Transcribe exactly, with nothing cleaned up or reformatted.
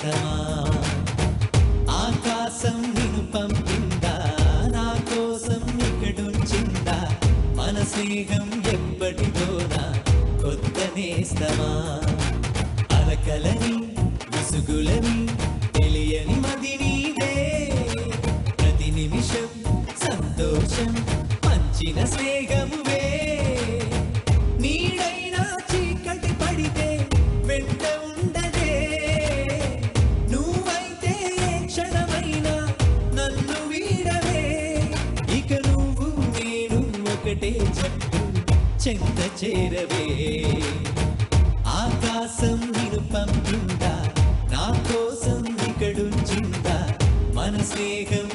నేస్తమా ఆకాశం నిన్ను పంపిందా నా కోసం ఇక్కడుంచిందా మన స్నేహం ఎప్పటిదోనా కొత్త నేస్తమా అలకలని విసుగులని తెలియని మది నీదే ప్రతి నిమిషం సంతోషం పంచిన స్నేహమువే నీడైనా చీకటి పడితే వెంట ఉండదే నువ్వైతే ఏ క్షణమైనా నన్ను వీడవే ఇక నువ్వు నేను ఒకటే జట్టు చెంత చేరవే ఆకాశం నిన్ను పంపిందా నా కోసం ఇక్కడుంచిందా మన స్నేహం